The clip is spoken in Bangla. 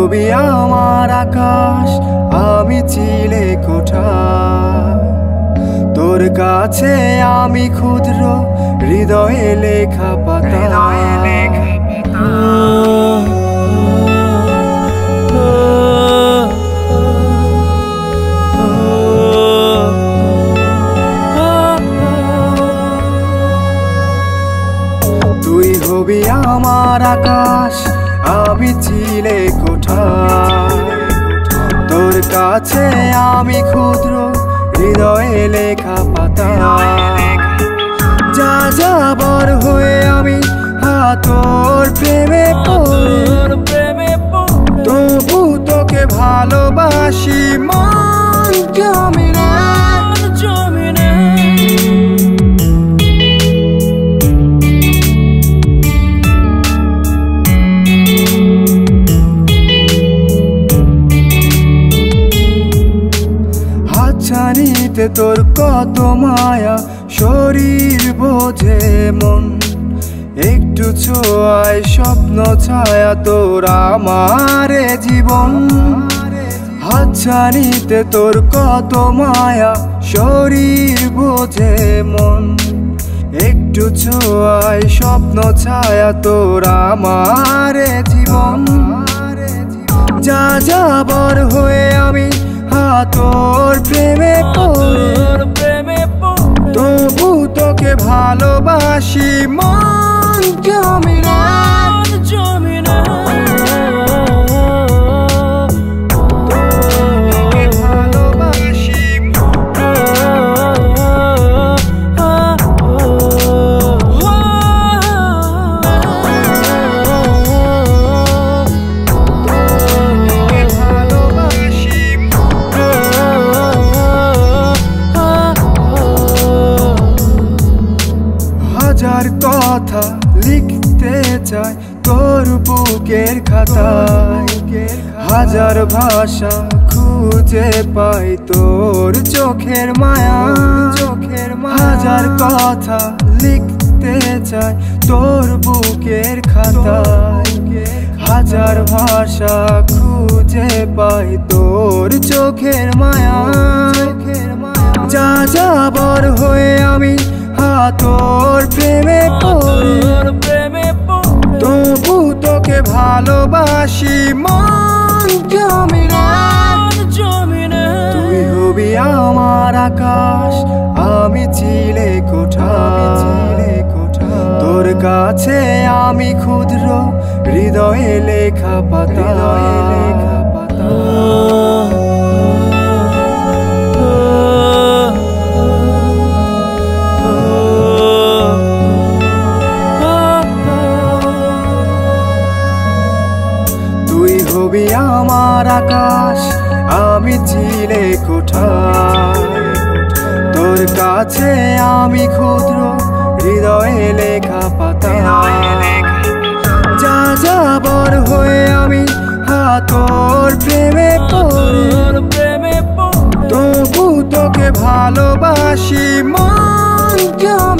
হবি আমার আকাশ, আমি চিলে কোঠা। তোর কাছে আমি ক্ষুদ্র, হৃদয়ে লেখা পাতা। তুই হবি আমার আকাশ, আমি চিলে কোঠা। তোর কাছে আমি ক্ষুদ্র, হৃদয়ে লেখা পাতা। যা যাবার হয়ে আমি তোর প্রেমে পড়ে, তবু তোকে ভালোবাসি মন জমিনে। হাতছানিতে তোর কত মায়া, শরীর বোঝে মন। একটু ছোঁয়ায় স্বপ্ন ছায়া তোর আমার জীবন। হাতছানিতে তোর কত মায়া, শরীর বোঝে মন। একটু ছোঁয়ায় স্বপ্ন ছায়া তোর আমার জীবন। যা যাবার হয়ে আমি তোর প্রেমে পড়ে, তবু তোকে ভালোবাসি মন জমিনে। হাজার কথা লিখতে চাই তোর বুকের খাতায়, হাজার ভাষা খুঁজে পাই তোর চোখের মায়া। হাজার কথা লিখতে চাই তোর বুকের খাতায়, হাজার ভাষা খুঁজে পাই তোর চোখের মায়া। যা যাবার হয়ে আমি তোর প্রেমে পড়ে, তবু তোকে ভালোবাসি মন জমিনে। তুই হবি আমার আকাশ, আমি চিলে কোঠা। তোর কাছে আমি ক্ষুদ্র, হৃদয়ে লেখা পাতা। হবি আমার আকাশ, আমি চিলে কোঠা। তোর কাছে আমি ক্ষুদ্র, হৃদয়ে লেখা পাতা। যা যাবার হয়ে আমি তোর প্রেমে পড়ে, তবু তোকে ভালোবাসি মন জমিনে।